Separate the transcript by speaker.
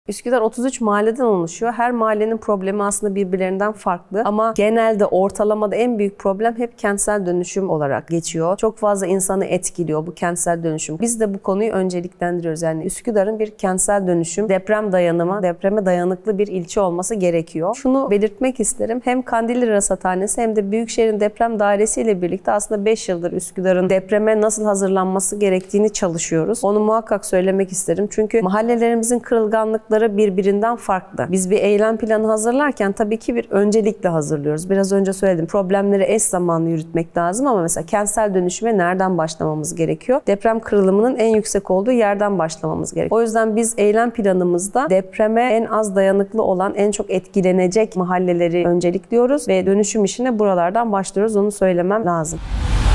Speaker 1: Üsküdar 33 mahalleden oluşuyor. Her mahallenin problemi aslında birbirlerinden farklı ama genelde ortalamada en büyük problem hep kentsel dönüşüm olarak geçiyor. Çok fazla insanı etkiliyor bu kentsel dönüşüm. Biz de bu konuyu önceliklendiriyoruz. Yani Üsküdar'ın bir kentsel dönüşüm, deprem dayanımı, depreme dayanıklı bir ilçe olması gerekiyor. Şunu belirtmek isterim. Hem Kandilli Rasathanesi hem de Büyükşehir'in deprem dairesi ile birlikte aslında 5 yıldır Üsküdar'ın depreme nasıl hazırlanması gerektiğini çalışıyoruz. Onu muhakkak söylemek isterim. Çünkü mahallelerimizin kırılganlıkları birbirinden farklı. Biz bir eylem planı hazırlarken tabii ki bir öncelikle hazırlıyoruz. Biraz önce söyledim. Problemleri eş zamanlı yürütmek lazım ama mesela kentsel dönüşüme nereden başlamamız gerekiyor? Deprem kırılımının en yüksek olduğu yerden başlamamız gerekiyor. O yüzden biz eylem planımızda depreme en az dayanıklı olan, en çok etkilenecek mahalleleri öncelikliyoruz ve dönüşüm işine buralardan başlıyoruz. Onu söylemem lazım.